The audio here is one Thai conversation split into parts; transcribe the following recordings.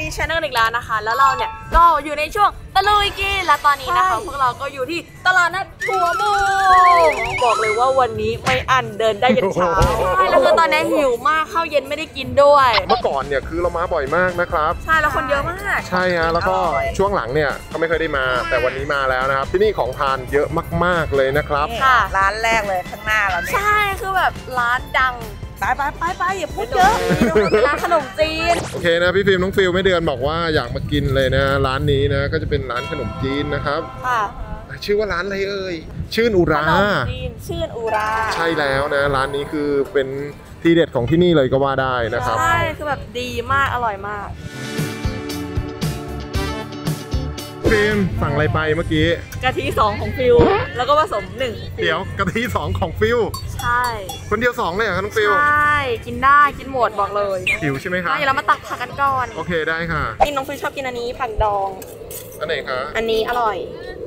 ดีชาแนลอีกแล้วนะคะแล้วเราเนี่ยก็อยู่ในช่วงตะลุยกินและตอนนี้นะคะพวกเราก็อยู่ที่ตลาดนัดหัวมุมบอกเลยว่าวันนี้ไม่อั้นเดินได้ยันเช้าใช่แล้วคือตอนนี้หิวมากข้าวเย็นไม่ได้กินด้วยเมื่อก่อนเนี่ยคือเรามาบ่อยมากนะครับใช่แล้วคนเยอะมากใช่ฮะแล้วก็ช่วงหลังเนี่ยก็ไม่เคยได้มาแต่วันนี้มาแล้วนะครับที่นี่ของทานเยอะมากๆเลยนะครับค่ะร้านแรกเลยข้างหน้าเราเนี่ยใช่คือแบบร้านดังไปอย่าพูดเยอะร้านขนมจีนโอเคนะพี่ฟิล์มน้องฟิลไม่เดือนบอกว่าอยากมากินเลยนะร้านนี้นะก็จะเป็นร้านขนมจีนนะครับค่ะชื่อว่าร้านอะไรเอ่ยชื่นอุราขนมจีนชื่นอุราใช่แล้วนะร้านนี้คือเป็นทีเด็ดของที่นี่เลยก็ว่าได้นะครับใช่คือแบบดีมากอร่อยมากฟิล์มสั่งอะไรไปเมื่อกี้กะทิ2ของฟิลแล้วก็ผสม1 เดี๋ยวกะทิ2ของฟิลใช่คนเดียว2เลยเหรอน้องฟิลใช่กินได้กินหมดบอกเลยหิวใช่ไหมครับเดี๋ยวเรามาตักผักกันก่อนโอเคได้ค่ะนี่น้องฟิลชอบกินอันนี้ผักดองอันไหนคะอันนี้อร่อย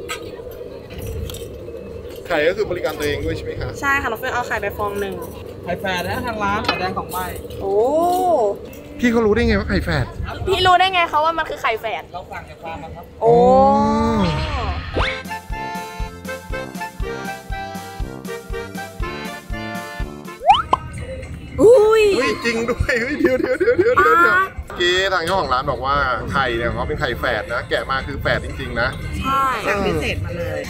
ไข่ก็คือบริการตัวเองด้วยใช่ไหมคะใช่ค่ะน้องฟิลเอาไข่ไปฟองหนึ่งไข่แฝดนะทางร้านไข่แดงของใบโอ้พี่เขารู้ได้ไงว่าไข่แฝดพี่รู้ได้ไงเขาว่ามันคือไข่แฝดเราสั่งจากฟาร์มมาครับโอ้อุ้ยจริงด้วยเดี๋ยวกี้ทางเจ้าของร้านบอกว่าไข่เนี่ยเขาเป็นไข่แฝดนะแกะมาคือแฝดจริงๆนะใช่สั่งพิเศษมาเลย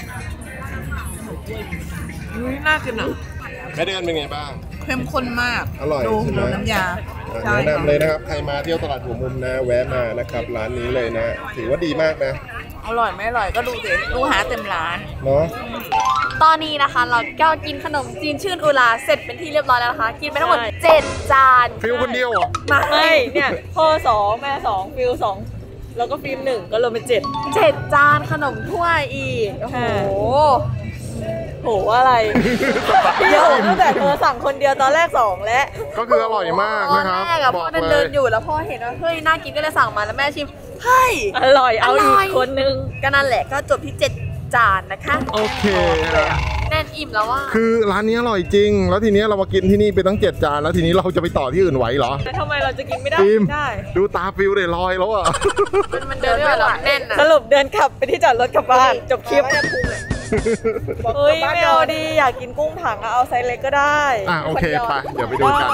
น่ากินอ่ะแม่เดือนเป็นไงบ้างเข้มข้นมากอร่อยใช่ไหมน้ำยาแนะนำเลยนะครับใครมาเที่ยวตลาดหัวมุมนะแวะมานะครับร้านนี้เลยนะถือว่าดีมากนะอร่อยไม่อร่อยก็ดูสิดูหาเต็มร้านเนาะตอนนี้นะคะเราก็กินขนมจีนชื่นอุราเสร็จเป็นที่เรียบร้อยแล้วนะคะกินไปทั้งหมด7 จานฟิลคนเดียวเหรอไม่เนี่ยพ่อ2แม่2ฟิล2แล้วก็ฟิล์ม1ก็รวมเป็น7จานขนมถ้วยอีกโอ้โหโหอะไรเยอะตั้งแต่เธอสั่งคนเดียวตอนแรก2แล้วก็คืออร่อยมากนะครับแม่กับพ่อเดินอยู่แล้วพ่อเห็นว่าเฮ้ยน่ากินก็เลยสั่งมาแล้วแม่ชิมเฮ้ยอร่อยเอาอีกคนนึงก็นั่นแหละก็จบที่7 จานนะคะโอเคแน่นอิ่มแล้วว่าคือร้านนี้อร่อยจริงแล้วทีนี้เรามากินที่นี่ไปตั้ง7 จานแล้วทีนี้เราจะไปต่อที่อื่นไหวเหรอทำไมเราจะกินไม่ได้ดูตาฟิลเลยลอยแล้วอ่ะมันเดินไม่ไหวแน่นสรุปเดินขับไปที่จอดรถกลับบ้านจบคลิปเฮ้ยไม่เอาดีอยากกินกุ้งถังเอาไซส์เล็กก็ได้โอเคไปเดี๋ยวไปดูกัน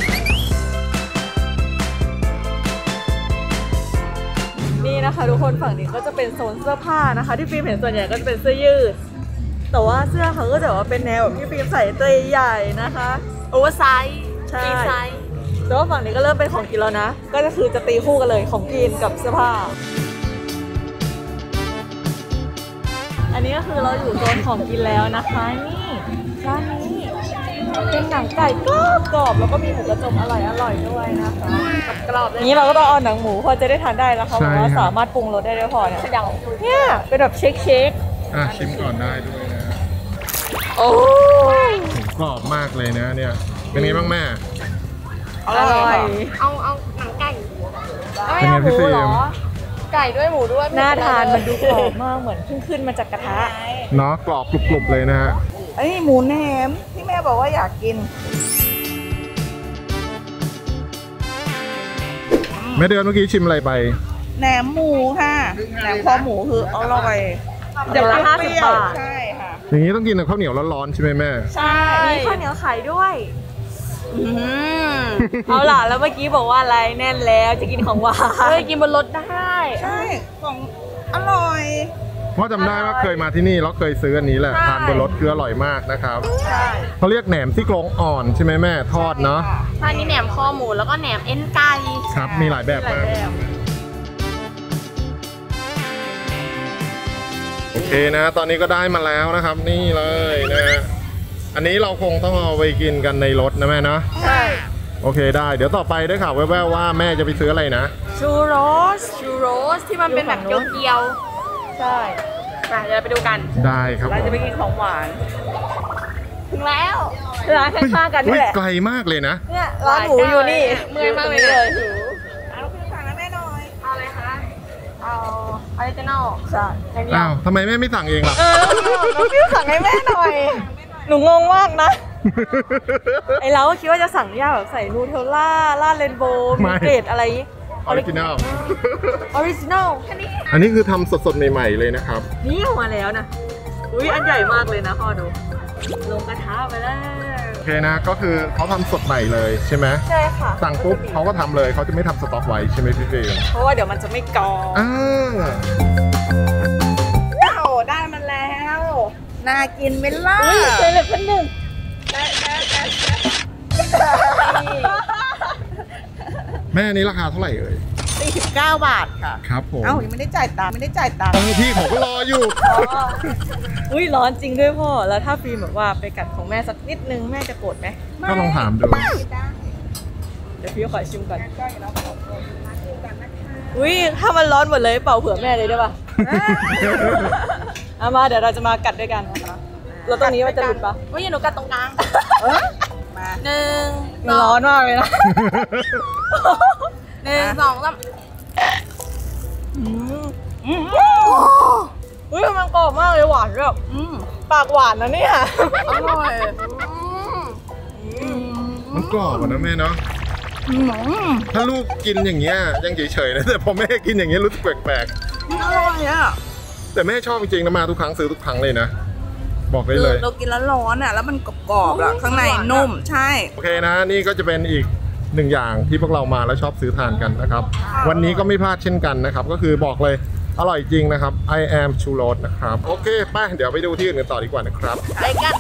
นี่นะคะทุกคนฝั่งนี้ก็จะเป็นโซนเสื้อผ้านะคะที่ฟิล์มเห็นส่วนใหญ่ก็จะเป็นเสื้อยืดแต่ว่าเสื้อเขาก็จะว่าเป็นแนวแบบที่ฟิล์มใส่ตัวใหญ่นะคะโอเวอร์ไซส์ใช่แต่ว่าฝั่งนี้ก็เริ่มเป็นของกินแล้วนะก็คือจะตีคู่กันเลยของกินกับเสื้อผ้าอันนี้ก็คือเราอยู่โซนของกินแล้วนะคะนี่ร้านนี้เป็นหนังไก่กรอบแล้วก็มีหมูกระจกอร่อยด้วยนะคะกรอบนี้เราก็ต้องเอาหนังหมูพอจะได้ทานได้นะคะเพราะว่าสามารถปรุงรสได้ด้วยพอเนี่ยเป็นแบบเชคชิมก่อนได้ด้วยนะโอ้กรอบมากเลยนะเนี่ยเป็นไงบ้างแม่อร่อยเอาหนังไก่ไม่เอาหมูเหรอไก่ด้วยหมูด้วยน่าทานมันดูกรอบมากเหมือนเพิ่งขึ้นมาจากกระทะเนาะกรอบกรุบๆเลยนะฮะอันนี้หมูแหนมที่แม่บอกว่าอยากกินแม่เดือนเมื่อกี้ชิมอะไรไปแหนมหมูค่ะแหนมคอหมูคืออร่อยเดี๋ยวละ50 บาทใช่ค่ะอย่างนี้ต้องกินกับข้าวเหนียวร้อนๆใช่ไหมแม่ใช่มีข้าวเหนียวไข่ด้วยเอาล่ะแล้วเมื่อกี้บอกว่าอะไรแน่นแล้วจะกินของหวานกินบนรถได้ใช่ของอร่อยเพราะจำได้ว่าเคยมาที่นี่แล้วเคยซื้ออันนี้แหละทานบนรถคืออร่อยมากนะครับเขาเรียกแหนมซี่โครงอ่อนใช่ไหมแม่ทอดเนาะอันนี้แหนมคอหมูแล้วก็แหนมเอ็นไก่ครับมีหลายแบบมากโอเคนะตอนนี้ก็ได้มาแล้วนะครับนี่เลยนะอันนี้เราคงต้องเอาไปกินกันในรถนะแม่เนาะใช่โอเคได้เดี๋ยวต่อไปได้ข่าวแว่วๆว่าแม่จะไปซื้ออะไรนะชูโรสที่มันเป็นแบบเกียวใช่เดี๋ยวเราไปดูกันได้ครับเราจะไปกินของหวานถึงแล้วร้านข้างๆกันนี่แหละไกลมมากเลยนะเนี่ยร้านหมูอยู่นี่เมื่อยมากเลยเราพิมพ์สั่งให้แม่หน่อยเอาอะไรคะเอาออริจินอลใช่อ้าวทำไมแม่ไม่สั่งเองล่ะน้องพิมพ์สั่งให้แม่หน่อยหนูงงมากนะไอเราก็คิดว่าจะสั่งยากแบบใส่นูเทลล่าราดเรนโบว์มีเกรดอะไรออริจินัลออริจินัลอันนี้คือทำสดๆใหม่ๆเลยนะครับนี่ออกมาแล้วนะอุ้ยอันใหญ่มากเลยนะพ่อดูลงกระทะไปแล้วโอเคนะก็คือเขาทำสดใหม่เลยใช่ไหมใช่ค่ะสั่งปุ๊บเขาก็ทำเลยเขาจะไม่ทำสต็อกไว้ใช่ไหมพี่ฟิล์มเพราะว่าเดี๋ยวมันจะไม่กรอบโอ้ได้มาแล้วน่ากินไหมล่ะอุ้ยเจอเลยคนหนึ่งแม่นี้ราคาเท่าไหร่เอ่ย 49 บาทค่ะครับผมเอ้ายังไม่ได้จ่ายตังค์ไม่ได้จ่ายตังค์พี่ผมก็รออยู่อุ้ยร้อนจริงด้วยพ่อแล้วถ้าฟิล์มแบบว่าไปกัดของแม่สักนิดนึงแม่จะโกรธไหมก็ลองถามดูเดี๋ยวพี่ขอชิมก่อนอุ้ยถ้ามันร้อนหมดเลยเป่าเผื่อแม่เลยได้ปะเอามาเดี๋ยวเราจะมากัดด้วยกันนะคะแล้วตรงนี้มันจะหลุดปะว่าอย่าหนูกัดตรงกลางมามันร้อนมากเลยนะ 1 2 3 อุ้ยมันกรอบมากเลยหวานด้วยปากหวานนะเนี่ยอร่อยมันกรอบอะนะแม่เนาะถ้าลูกกินอย่างเงี้ยยังเฉยๆนะแต่พอแม่กินอย่างเงี้ยรู้สึกแปลกอร่อยอ่ะๆแต่แม่ชอบจริงๆนะมาทุกครั้งซื้อทุกครั้งเลยนะบอกได้เลยเรากินแล้วร้อนอ่ะแล้วมันกรอบๆอ่ะข้างในนุ่มใช่โอเคนะนี่ก็จะเป็นอีกหนึ่งอย่างที่พวกเรามาแล้วชอบซื้อทานกันนะครับวันนี้ก็ไม่พลาดเช่นกันนะครับก็คือบอกเลยอร่อยจริงนะครับ I am Churros นะครับโอเคไปเดี๋ยวไปดูที่อื่นกันต่อดีกว่านะครับไปกัน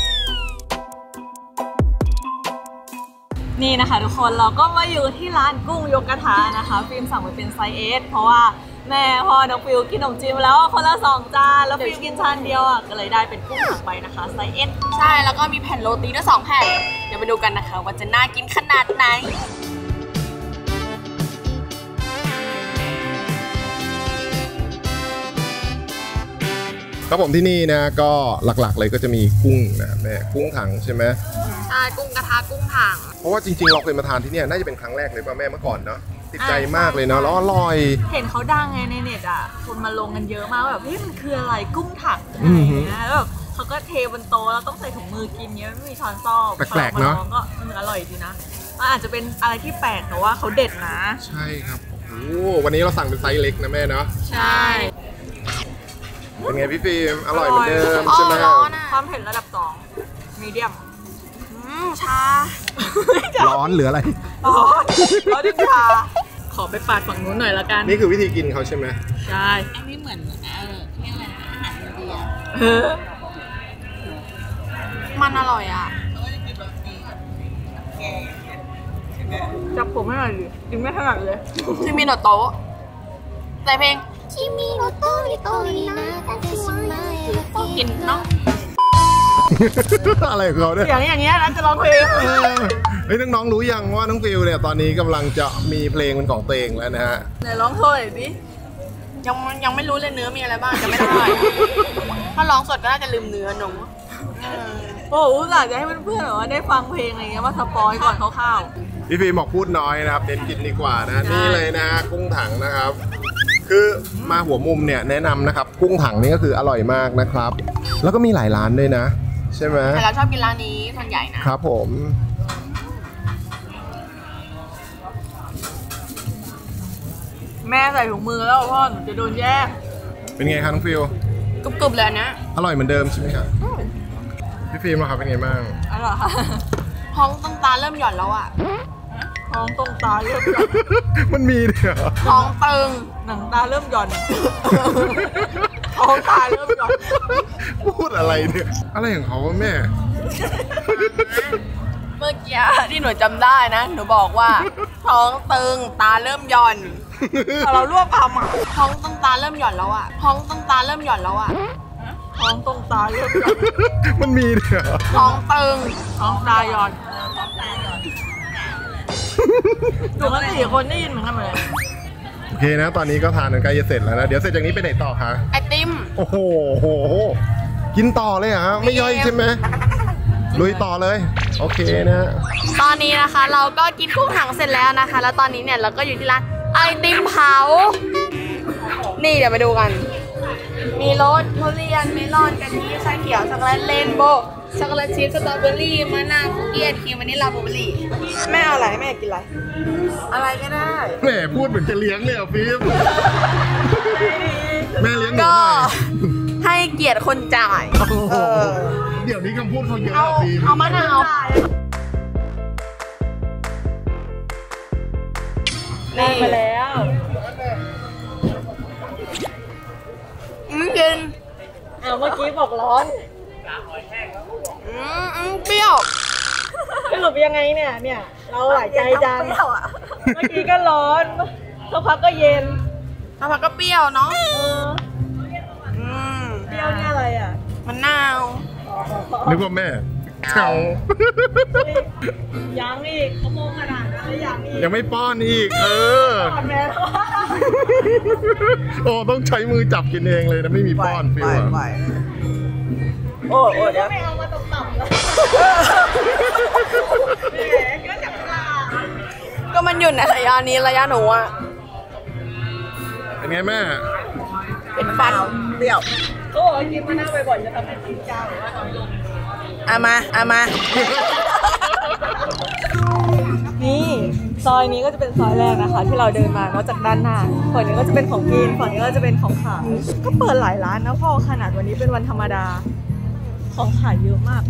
นี่นะคะทุกคนเราก็มาอยู่ที่ร้านกุ้งยกกระทะนะคะฟิล์มสั่งไปเป็นไซส์ S เพราะว่าแม่พ่อน้องฟิวกินขนมจีนมาแล้วคนละ2 จานแล้วฟิวกินจานเดียวอ่ะก็เลยได้เป็นกุ้งถังไปนะคะไซส์ S ใช่แล้วก็มีแผ่นโรตีด้วย2 แผ่นเดี๋ยวไปดูกันนะคะว่าจะน่ากินขนาดไหนครับผมที่นี่นะก็หลักๆเลยก็จะมีกุ้งนะแม่กุ้งถังใช่ไหมใช่กุ้งกระทะกุ้งถังเพราะว่าจริงๆเราเคยมาทานที่เนี่ยน่าจะเป็นครั้งแรกเลยป่ะแม่เมื่อก่อนเนาะติดใจมากเลยเนาะแล้วอร่อยเห็นเขาดังไงในเน็ตอ่ะคนมาลงกันเยอะมากแบบเฮ้ยมันคืออะไรกุ้งถังอือะไรอหือเงี้ยแล้วแบบเขาก็เทบนโต๊ะแล้วต้องใส่ถุงมือกินเงี้ยไม่มีช้อนซ่อมแปลกๆเนอะพอรมลองก็อร่อยดีนะมันอาจจะเป็นอะไรที่แปลกแต่ว่าเขาเด็ดนะใช่ครับโอ้โหวันนี้เราสั่งเป็นไซส์เล็กนะแม่เนาะใช่เป็นไงพี่ฟิล์มอร่อยเหมือนเดิมใช่ไหมความเผ็ดระดับ2มีเดียมชาร้อนหรืออะไรอ๋อเขาดิชาขอไปปาดฝั่งนู้นหน่อยละกันนี่คือวิธีกินเขาใช่ไหมใช่อันนี้เหมือนเรียกอะไรนะอาหารอินเดียเออมันอร่อยอ่ะจับผมให้หน่อยดิกินไม่ถนัดเลยที่มีโนโต๊ะแต่เพลง君の虜になってしまえばกินเนาะอะไรของเขาเนี่ยเสียงอย่างเงี้ยนะจะร้องเพลงเฮ้ยน้องๆรู้ยังว่าน้องฟิลเนี่ยตอนนี้กำลังจะมีเพลงเป็นของตัวเองแล้วนะฮะไหนร้องโชว์หน่อยดิยังไม่รู้เลยเนื้อมีอะไรบ้างจะไม่ได้ ถ้าร้องสดก็น่าจะลืมเนื้อหนูโอ้โหอุตส่าห์จะให้เพื่อนๆแบบว่าได้ฟังเพลงอะไรเงี้ยมาสปอยก่อนคร่าวพี่ฟิล์มบอกพูดน้อยนะครับเน้นกินดีกว่านะนี่เลยนะกุ้งถังนะครับ คือมาหัวมุมเนี่ยแนะนำนะครับกุ้งถังนี่ก็คืออร่อยมากนะครับ แล้วก็มีหลายร้านด้วยนะ ใช่ไหมแต่เราชอบกินร้านนี้ส่วนใหญ่นะครับผมๆแม่ใส่ถุงมือแล้วพ่อหนูจะโดนแยกเป็นไงครับน้องฟิลกรุบๆเลยอันนะอร่อยเหมือนเดิมใช่ไหมครับพี่ฟิล์มนะครับเป็นไงบ้างอร่อยค่ะท้องต้องตาเริ่มหย่อนแล้วอ่ะท้องตรงตาเริ่มหย่อนมันมีเดี๋ยวท้องตึงหนังตาเริ่มหย่อนท้องตาเริ่มหย่อนพูดอะไรเนี่ยอะไรของเขาวะแม่เมื่อกี้ที่หนูจำได้นะ หนูบอกว่า ท้องตึงตาเริ่มหย่อนแต่เรารวบคำอ่ะท้องต้องตาเริ่มหย่อนแล้วอ่ะ ท้องต้องตาเริ่มหย่อนแล้วอ่ะท้องตรงตาเริ่มหย่อนมันมีเดี๋ยวท้องตึงท้องตาหย่อนอยู่กัน4 คนได้ยินเหมือนกันเลยโอเคนะ ตอนนี้ก็ทานกันใกล้จะเสร็จแล้วนะเดี๋ยวเสร็จจากนี้ไปไหนต่อคะไอติมโอ้โหกินต่อเลยเหรอฮะไม่ย่อยใช่ไหมลุยต่อเลย โอเคนะตอนนี้นะคะเราก็กินกุ้งถังเสร็จแล้วนะคะ แล้วตอนนี้เนี่ยเราก็อยู่ที่ร้านไอติมเผา นี่เดี๋ยวไปดูกัน มีรสทุเรียนเมลอนกะทิชาเขียวช็อกโกแลตเรนโบว์ช็อกโกแลตชีสสตรอเบอรี่มะนาวคุกกี้ไอศครีมวานิลลาบลูเบอรี่แม่เอาอะไรแม่กินอะไร อะไรก็ได้แหมพูดเหมือนจะเลี้ยงเลยอ่ะฟิล์มแม่เลี้ยงหนูหก็น่อยให้เกียรติคนจ่ายโอ้โหเดี๋ยวนี้คำพูดเขาเยอะเอาอ่ะฟิล์มเอามะนาวได้มาแล้วกินเอาเมื่อกี้บอกร้อนเปรี้ยวสรุปยังไงเนี่ย เราหลายใจจัง เมื่อกี้ก็ร้อนสักพักก็เย็นแล้วมันก็เปรี้ยวเนาะเปรี้ยวนี่อะไรอ่ะมะนาวนึกว่าแม่เฉายังอีกเขาโมงขนาดนั้นแล้วยังอีกยังไม่ป้อนอีกก่อนแม่โอ้ต้องใช้มือจับกินเองเลยนะไม่มีป้อนฟิลอะโอ้เดี๋ยวไม่เอามาต่ำๆแล้วก็จับปลาก็มันอยู่ในระยะนี้ระยะหนูอะเป็นไงแม่เป็นฟันเปรี้ยวเขาบอกว่ากินมะนาวบ่อยๆจะทำให้กินจางหรือว่าน้อยลงเอามานี่ซอยนี้ก็จะเป็นซอยแรกนะคะ ที่เราเดินมานอกจากด้านหน้าฝั่งนี้ก็จะเป็นของกินฝั่งนี้ก็จะเป็นของขายก็เปิดหลายร้านนะพ่อขนาดวันนี้เป็นวันธรรมดาของขายเยอะมาก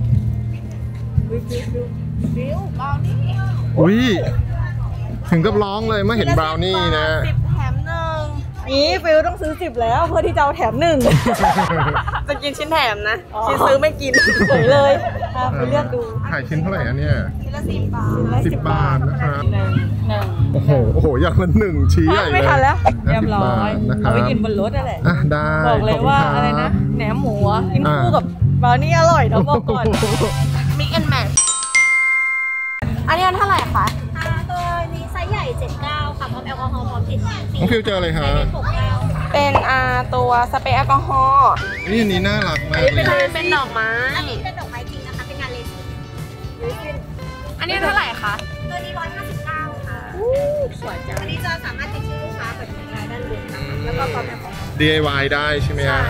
วิวเบานี่อุ้ยถึงกับร้องเลยเมื่อเห็นบราวนี่นะ 10 แถม 1 นี่ฟิลต้องซื้อ10แล้วเพื่อที่จะเอาแถม1 จะกินชิ้นแถมนะ ชิ้นซื้อไม่กินสวยเลยไปเลือกดูขายชิ้นเท่าไหร่อันเนี่ยชิ้นละ10 บาท 10 บาทนะครับหนึ่งโอ้โหอย่างละ1ชี้ใหญ่เลยไม่ทันแล้วเรียบร้ 50 อบาย ทนะครัเอาบไปกินบนรถนั่นแหละอ่ะได้บอกเลยว่าขบคุณคบอะไรนะแหนมหมูอะกินคู่อ่ากับบราวนี่อร่อยนะบอกก่อนมิกแอนด์แมทอันนี้อันเท่าไหร่คะตัวนี้ไซส์ใหญ่ 79 ค่ะพร้อมแอลกอฮอล์พร้อมติดสีน้องฟิวเจออะไรฮะ 69 เป็นตัวสเปรย์แอลกอฮอล์นี่อันนี้น่ารักมากเลยเป็นดอกไม้อันนี้เป็นดอกไม้จริงนะคะ เป็นงานเลสินอันนี้เท่าไหร่คะตัวนี้ 159 ค่ะสวยจังอันนี้จะสามารถติดชื่อลูกค้าแบบนี้ได้ด้านบนนะคะแล้วก็พร้อมแอลกอฮอล์ DIY ได้ใช่ไหมฮะ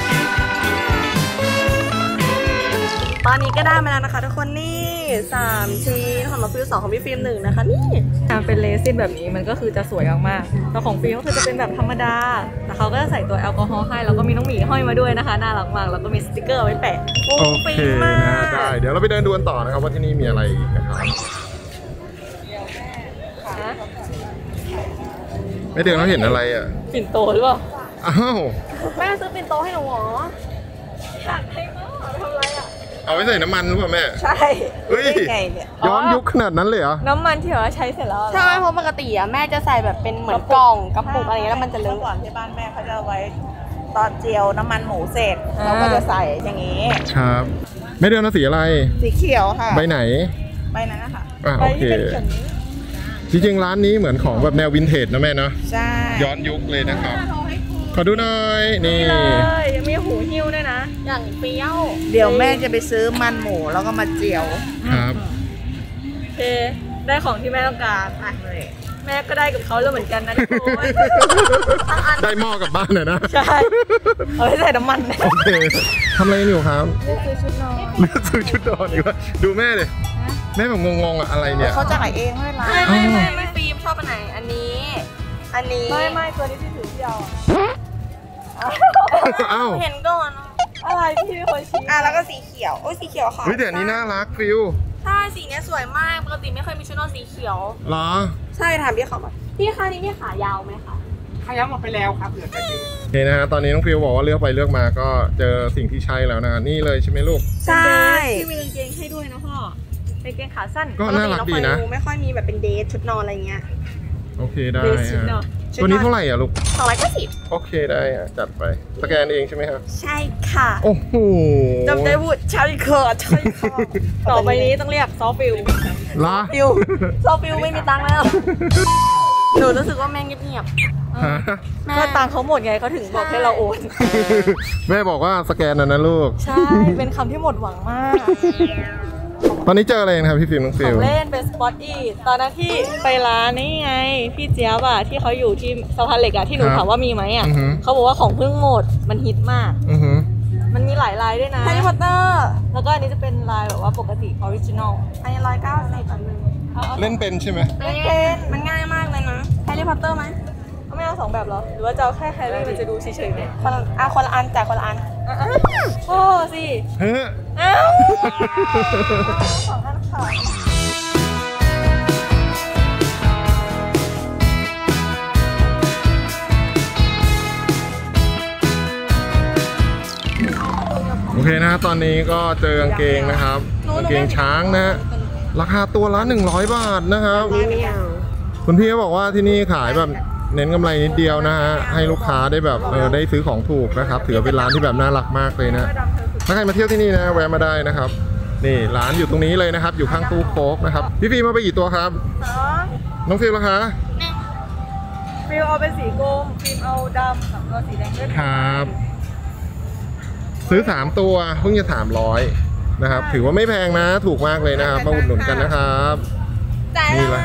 ตอนนี้ก็ได้มาแล้วนะคะทุกคนนี่3ชิ้นของน้องฟิว2ของพี่ฟิล์ม1นะคะนี่เป็นเลซินแบบนี้มันก็คือจะสวยมากๆแต่ของฟิล์มก็คือจะเป็นแบบธรรมดาแต่เขาก็จะใส่ตัวแอลกอฮอล์ให้แล้วก็มีน้องหมีห้อยมาด้วยนะคะน่ารักมากแล้วก็มีสติกเกอร์เอาไว้แปะโอเคนะได้เดี๋ยวเราไปเดินดูกันต่อนะครับว่าที่นี่มีอะไรอีกนะครับไม่เดินเราเห็นอะไรอ่ะปิ่นโตหรือเปล่าอ้าวแม่ซื้อเป็นโต๊ะให้หนูเหรออยากให้มากทำอะไรอ่ะเอาไว้ใส่น้ำมันหรือเปล่าแม่ใช่เฮ้ยย้อนยุคขนาดนั้นเลยเหรอน้ำมันที่แบบว่าใช้เสร็จแล้วใช่เพราะปกติอะแม่จะใส่แบบเป็นเหมือนกล่องกระปุกอะไรอย่างเงี้ยแล้วมันจะเลเมื่อก่ออะนที่บ้านแม่เขาจะเอาไว้ตอนเจียวน้ำมันหมูเสร็จเราก็จะใส่อย่างนี้ครับไม่เดินเอาสีอะไรสีเขียวค่ะใบไหนใบนั้นนะคะอ่ะไปโอเคที่เป็นเข็มนี้จริงๆร้านนี้เหมือนของแบบแนววินเทจนะแม่เนาะใช่ย้อนยุคเลยนะครับ ขอดูหน่อยนี่นี่เลยยังมีหูหิ้วด้วยนะอย่างเปรี้ยวเดี๋ยวแม่จะไปซื้อมันหมูแล้วก็มาเจียวครับโอเคได้ของที่แม่ต้องการอ่ะแม่ก็ได้กับเขาแล้วเหมือนกันนะทุกคนได้หม้อกลับบ้านหน่อยนะใช่เอาไปใส่น้ำมันนะโอเคทำอะไรกันอยู่ครับเลือกซื้อชุดนอนเลือกซื้อชุดนอนดีกว่าดูแม่เลยแม่แบบงงๆอะอะไรเนี่ยเขาจะขายเองไม่ร้านไม่ฟิล์มชอบอันไหนอันนี้ อันนี้ไม่ตัวนี้ที่ถือที่เอาอ้าวเห็นก่อนอะอะไรที่เป็นคนชี้แล้วก็สีเขียวโอ้ยสีเขียวค่ะเฮ้ยแต่อันนี้น่ารักฟิวใช่สีเนี้ยสวยมากปกติไม่เคยมีชุดนอนสีเขียวเหรอใช่ถามพี่เขามาพี่คะนี่พี่ขายาวไหมคะโอเคนะฮะตอนนี้น้องฟิวบอกว่าเลือกไปเลือกมาก็เจอสิ่งที่ใช่แล้วนะนี่เลยใช่ไหมลูกใช่ที่มีกางเกงให้ด้วยนะพ่อเป็นกางเกงขาสั้นก็น่ารักดีนะไม่ค่อยมีแบบเป็นเดทชุดนอนอะไรเงี้ยโอเคได้เบสิกเนฮะอะตัวนี้เท่าไหร่อ่ะลูก 290 โอเคได้อ่ะจัดไปสแกนเองใช่ไหมครับใช่ค่ะโอ้โหจำได้พูดใช่ค่ะใช่ค่ะต่อไปนี้ต้องเรียกซอฟฟิลละฟิวโซฟิวไม่มีตังค์แล้วหนูรู้สึกว่าแม่งเงียบฮะๆแม่ก็ตังค์เขาหมดไงเขาถึงบอกให้เราโอนแม่บอกว่าสแกนนะลูกใช่ เป็นคำที่หมดหวังมากตอนนี้เจออะไรนะครับพี่ฟิล์มน้องขฟิอลงเล่นเป็นสปอตอีทตอนนั้นที่ไปร้านนี่ไง พี่เจี๊ยบอะที่เขาอยู่ที่สะพานเหล็กอะที่หนูถามว่ามีไหมอะเขาบอกว่าของเพิ่งหมดมันฮิตมากอือหือมันมีหลายลายด้วยนะแฮร์รี่พอตเตอร์แล้วก็อันนี้จะเป็นลายแบบว่าปกติออริจินอลอันนี้190อันนึงเล่นเป็นใช่ไหมมันง่ายมากเลยนะแฮร์รี่พอตเตอร์ไหมเขาไม่เอา2แบบเหรอ หรือว่าจะเอาแค่แฮร์รี่มันจะดูเฉยๆเนี่ยคนละอันแต่คนละอันโอ้สิเฮ้ยเอ้า2 อันค่ะโอเคนะตอนนี้ก็เจอกางเกงนะครับกางเกงช้างนะราคาตัวละ100 บาทนะครับคุณพี่เขาบอกว่าที่นี่ขายแบบเน้นกำไรนิดเดียวนะฮะให้ลูกค้าได้แบบได้ซื้อของถูกนะครับถือเป็นร้านที่แบบน่ารักมากเลยนะถ้าใครมาเที่ยวที่นี่นะแวะมาได้นะครับนี่ร้านอยู่ตรงนี้เลยนะครับอยู่ข้างตู้โค้กนะครับพี่ฟิล์มมาไปกี่ตัวครับน้องฟิล์มล่ะคะฟิลเอาเป็นสีกรมฟิล์มเอาดำกับตัวสีแดงด้วยครับซื้อ3ตัวเพิ่งจะ300นะครับถือว่าไม่แพงนะถูกมากเลยนะครับมาอุดหนุนกันนะครับจ่ายนี่เล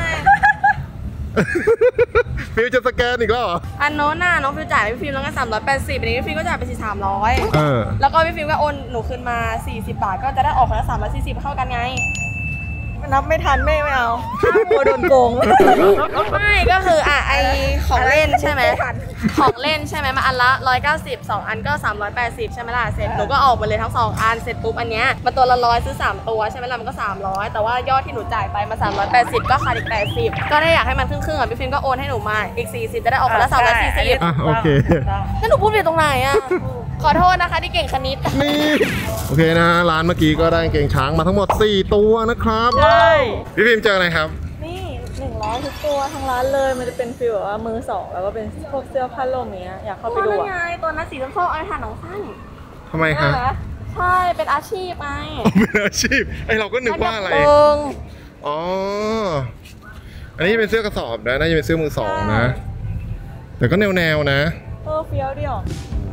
แหละยฟิลจะสแกนอีกแล้วเหรออันโน้นน่ะน้องฟิวจ่ายพี่ฟิล์มแล้วก็380อันนี้พี่ฟิล์มก็จ่ายไป300 เออแล้วก็พี่ฟิล์มก็โอนหนูคืนมา40 บาทก็จะได้ออกคนละ340เข้ากันไงนับไม่ทันไม่เอากลัวโดนโกงไม่ก็คือไอของเล่นใช่ไหมของเล่นใช่ไหมมาอันละ190 2 อันก็380ใช่ไหมล่ะเสร็จหนูก็ออกมาเลยทั้ง2 อันเสร็จปุ๊บอันเนี้ยมันตัวละ100ซื้อ3ตัวใช่ไหมล่ะมันก็300แต่ว่ายอดที่หนูจ่ายไปมา380ก็ขาดอีก80ก็ได้อยากให้มันครึ่งๆอ่ะพี่ฟิล์มก็โอนให้หนูมาอีก40จะได้ออกคนละ340 อ่ะโอเคแล้วหนูพูดผิดตรงไหนอ่ะขอโทษนะคะที่เก่งคณิตนี่โอเคนะร้านเมื่อกี้ก็ได้กางเกงช้างมาทั้งหมด4ตัวนะครับใช่พี่ฟิล์มเจออะไรครับนี่100ทุกตัวทั้งร้านเลยมันจะเป็นฟีลแบบว่ามือ 2แล้วก็เป็นพวกเสื้อผ้าล่มเนี้ยอยากเข้าไปดูตัวอ่ะนั้นไงตัวนั้นสีส้มๆเอาไปทานหนังสั้นทำไมคะใช่เป็นอาชีพไงเป็นอาชีพไอเราก็นึกว่าอะไรกระโปรงอ๋ออันนี้เป็นเสื้อกระสอบนะน่าจะเป็นเสื้อมือ 2นะแต่ก็แนวๆนะเฟี้ยวดิอ่ะ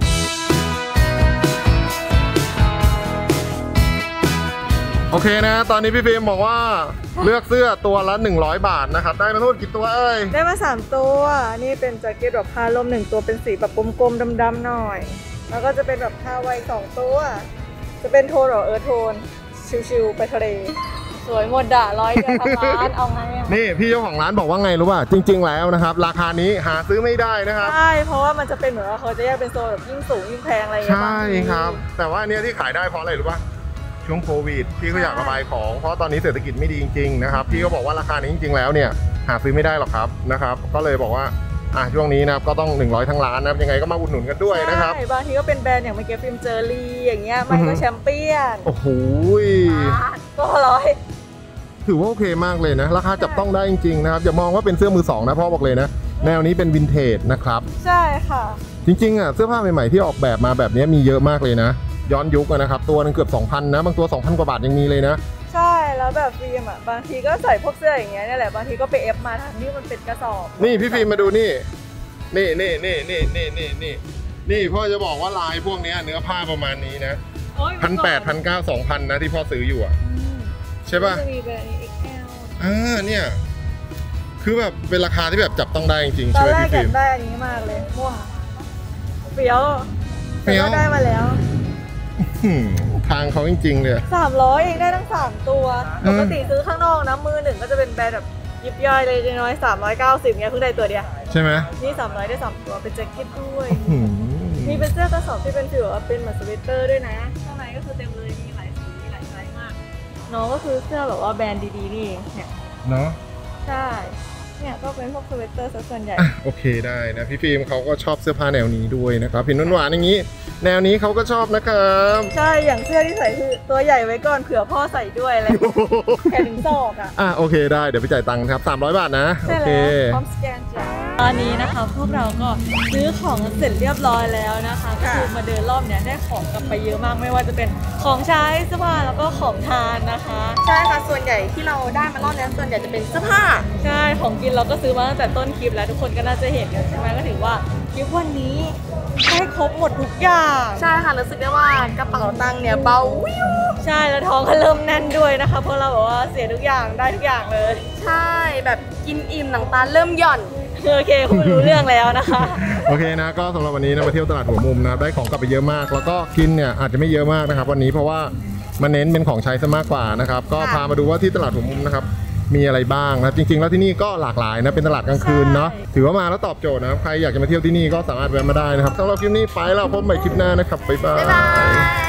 โอเคนะ ตอนนี้พี่ฟิล์มบอกว่าเลือกเสื้อตัวละ100 บาทนะครับได้มาทั้งหมดกี่ตัวเอ้ยได้มา3ตัวนี่เป็นแจ็คเก็ตแบบผ้าล่ม1ตัวเป็นสีแบบกลมๆดำๆหน่อย แล้วก็จะเป็นแบบผ้าไว2ตัวจะเป็นโทนแบบโทนชิวๆไปทะเลสวยหมดด่า100เดียวทั้งร้านเอาไงอ่ะนี่พี่เจ้าของร้านบอกว่าไงรู้ป่ะจริง ๆ แล้วนะครับราคานี้หาซื้อไม่ได้นะครับใช่เพราะว่ามันจะเป็นเหมือนว่าเขาจะแยกเป็นโซนแบบยิ่งสูงยิ่งแพงอะไรอย่างเงี้ยใช่ครับ แต่ว่าอันเนี้ยที่ขายได้เพราะอะไรรู้ป่ะช่วงโควิดพี่ก็อยากระบายของเพราะตอนนี้เศรษฐกิจไม่ดีจริงๆนะครับพี่ก็บอกว่าราคานี้จริงๆแล้วเนี่ยหาซื้อไม่ได้หรอกครับนะครับก็เลยบอกว่าช่วงนี้นะครับก็ต้อง100ทั้งร้านนะครับยังไงก็มาอุดหนุนกันด้วยนะครับใช่บางทีก็เป็นแบรนด์อย่างเมื่อกี้ฟิล์มเจอรี่อย่างเงี้ยไม่ก็แชมเปี้ยนโอ้โหตัวร้อยถือว่าโอเคมากเลยนะราคาจับต้องได้จริงๆนะครับอย่ามองว่าเป็นเสื้อมือ 2นะพ่อบอกเลยนะแนวนี้เป็นวินเทจนะครับใช่ค่ะจริงๆเสื้อผ้าใหม่ๆที่ออกแบบมาแบบนี้มีเยอะมากเลยนะย้อนยุคนะครับตัวนึงเกือบ 2,000นะบางตัว 2,000 กว่าบาทยังมีเลยนะใช่แล้วแบบฟิล์มบางทีก็ใส่พวกเสื้ออย่างเงี้ยนี่แหละบางทีก็ไปเอฟมาทั้งที่มันเป็นกระสอบนี่พี่ฟิล์มมาดูนี่นี่พ่อจะบอกว่าลายพวกนี้เนื้อผ้าประมาณนี้นะ1,800 1,900 2,000นะที่พ่อซื้ออยู่ใช่ป่ะจะมีแบรนด์ XL เนี่ยคือแบบเป็นราคาที่แบบจับต้องได้จริงๆตอใช่นไหมแรกพี่อฟิยาล์มกได้อันนี้มากเลยม่วงเฟี้ยวแต่ก็ได้มาแล้วทางเขาจริงๆเลย 300เองได้ทั้ง3ตัวปกติซื้อข้างนอกนะมือหนึ่งก็จะเป็นแบรนด์แบบยิบย่อยเลยน้อย390เงี้ยเพิ่งได้ตัวเดียวใช่ไหมนี่300ได้3ตัวเป็นแจ็คเก็ตด้วยหืมมีเป็นเสื้อกระสอบที่เป็นฟิวว่าเป็นเหมือนสเวตเตอร์ด้วยนะข้างในก็คือเต็มเลยมีหลายสีมีหลายไซส์มากน้องก็คือเสื้อแบบว่าแบรนด์ดีๆนี่เองเนี่ยเนาะใช่เนี่ยก็เป็นพวกสเวตเตอร์ซะส่วนใหญ่โอเคได้นะพี่ฟิล์มเขาก็ชอบเสื้อผ้าแนวนี้ด้วยนะครับเห็นหวานๆอย่างนี้ แนวนี้เขาก็ชอบนะครับใช่อย่างเสื้อที่ใส่คือตัวใหญ่ไว้ก่อนเผื่อพ่อใส่ด้วยอะไรแขนถึงศอกอ่ะโอเคได้เดี๋ยวไปจ่ายตังค์ครับ300 บาทนะโอใช่เคแล้วพร้อมสแกนจ้ะตอนนี้นะคะพวกเราก็ซื้อของเสร็จเรียบร้อยแล้วนะคะก็คือมาเดินรอบเนี้ยได้ของกลับไปเยอะมากไม่ว่าจะเป็นของใช้เสื้อผ้าแล้วก็ของทานนะคะใช่ค่ะส่วนใหญ่ที่เราได้มารอบนี้ส่วนใหญ่จะเป็นเสื้อผ้าใช่ของกินเราก็ซื้อมาตั้งแต่ต้นคลิปแล้วทุกคนก็น่าจะเห็นกันใช่ไหมก็ถือว่าคลิปวันนี้ได้ครบหมดทุกอย่างใช่ค่ะรู้สึกได้ว่ากระเป๋าตังค์เนี่ยเบาวิวใช่แล้วท้องก็เริ่มแน่นด้วยนะคะเพราะเราบอกว่าเสียทุกอย่างได้ทุกอย่างเลยใช่แบบกินอิ่มหนังตาเริ่มหย่อนโอเคคุณรู้เรื่องแล้วนะคะโอเคนะก็สำหรับวันนี้นะมาเที่ยวตลาดหัวมุมนะครับได้ของกลับไปเยอะมาก แล้วก็กินเนี่ยอาจจะไม่เยอะมากนะครับวันนี้เพราะว่ามันเน้นเป็นของใช้ซะมากกว่านะครับก็พามาดูว่าที่ตลาดหัวมุมนะครับมีอะไรบ้างนะจริงๆแล้วที่นี่ก็หลากหลายนะเป็นตลาดกลางคืนเนาะถือว่ามาแล้วตอบโจทย์นะครับใครอยากจะมาเที่ยวที่นี่ก็สามารถแวะมาได้นะครับสำหรับคลิปนี้ไปแล้วพบใหม่คลิปหน้านะครับบ๊ายบาย